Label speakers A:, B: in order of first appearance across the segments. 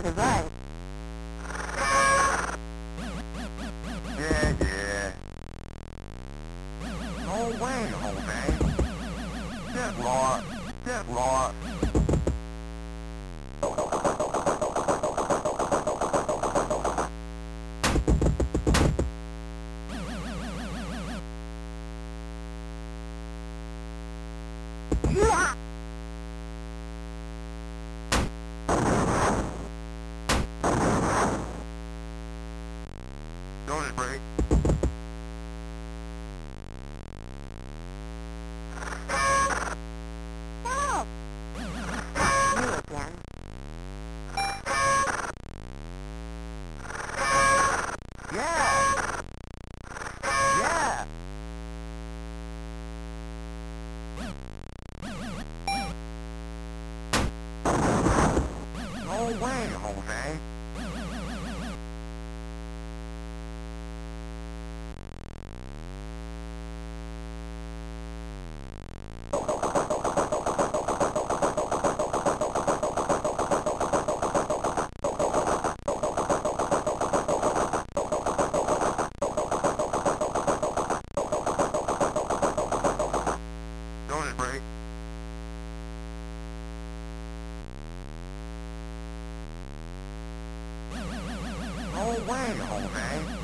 A: the right.
B: Yeah, yeah. No way, Jose. Get lost. Get lost.
A: Yeah!
B: Don't break.
A: No! You again.
B: Yeah! Yeah! No way, Jose. Don't break. No way, Jose.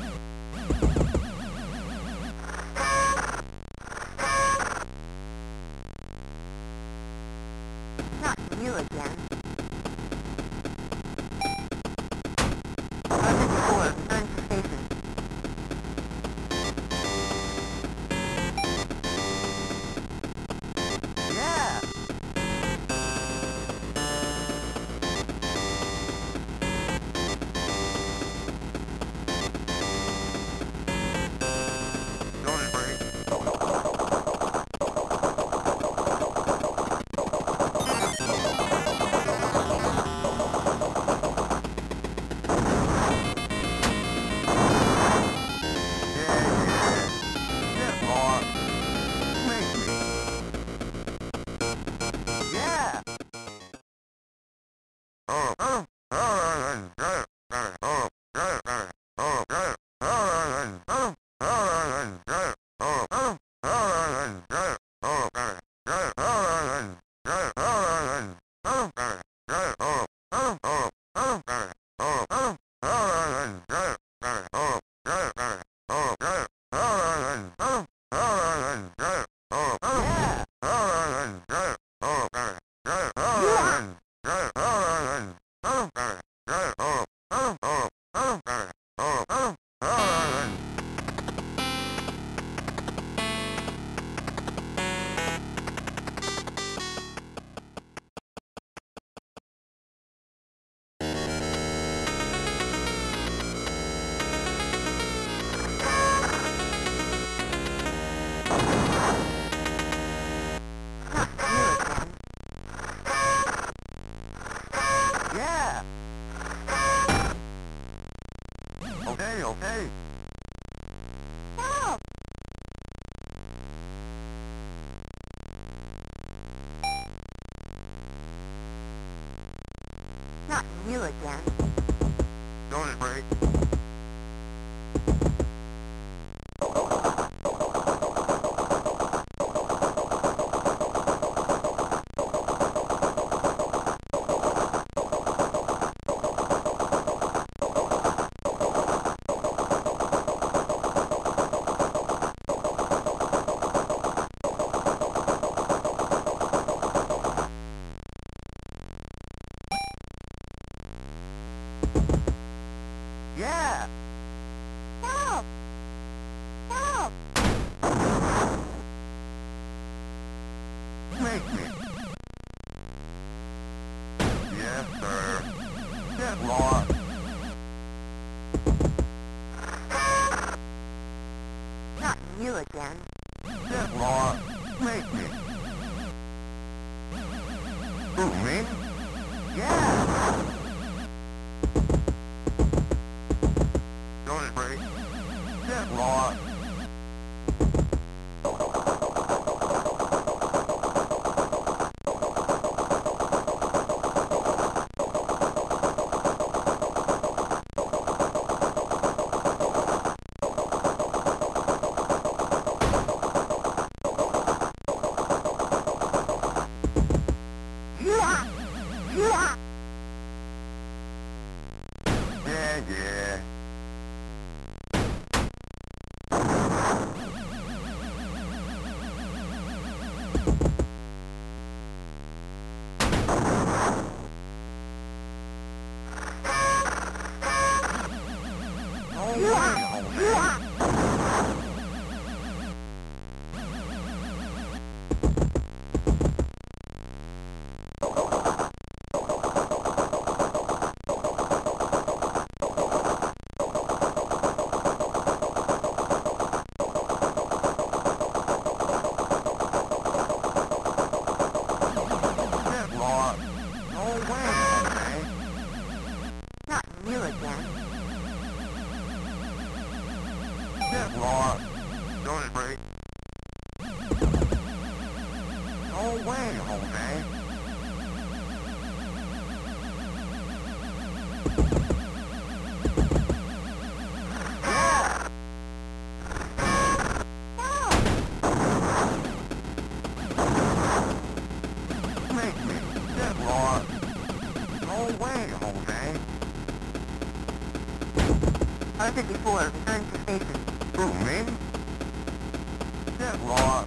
A: Not you again. 104, return to station.
B: Yeah! Don't break. Get lost. Make me. Yeah! Yeah! Okay, okay.
A: Help! Not you again.
B: Don't break. Yeah!
A: Help! Help!
B: Make me. Yes, sir. Get lost.
A: Not you again.
B: Get lost. Make me. Who, me? Yeah! Don't break. Get lost. idea.
A: Not you again.
B: Don't break. No way, Jose. Make me. Get lost. No way, Jose.
A: R54, return to station.
B: Who, me? Get lost.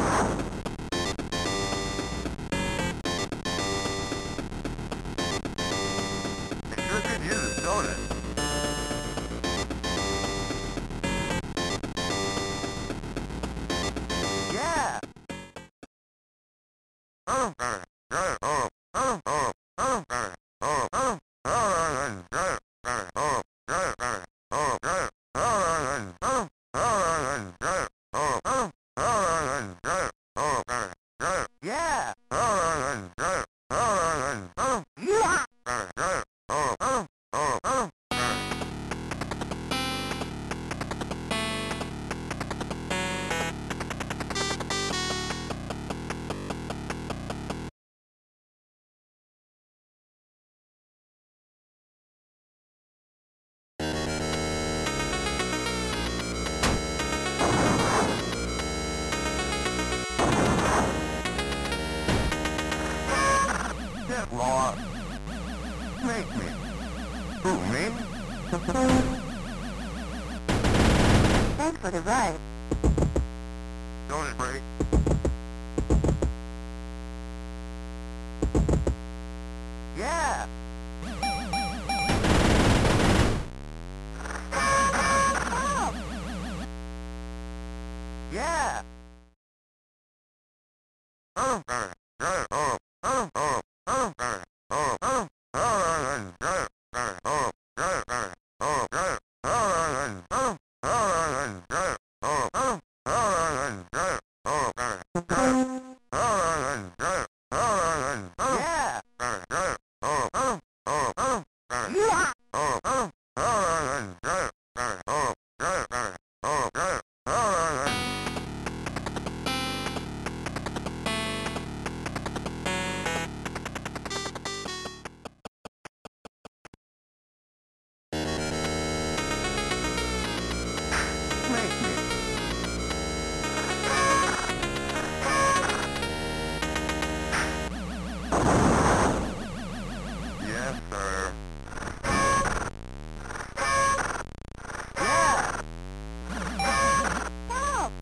B: I sure could use a soda. Yeah. Yeah. Get lost. Make me. Who, me?
A: Thanks for the ride.
B: Don't break. Yeah. Yeah. Yes, sir.
A: Help!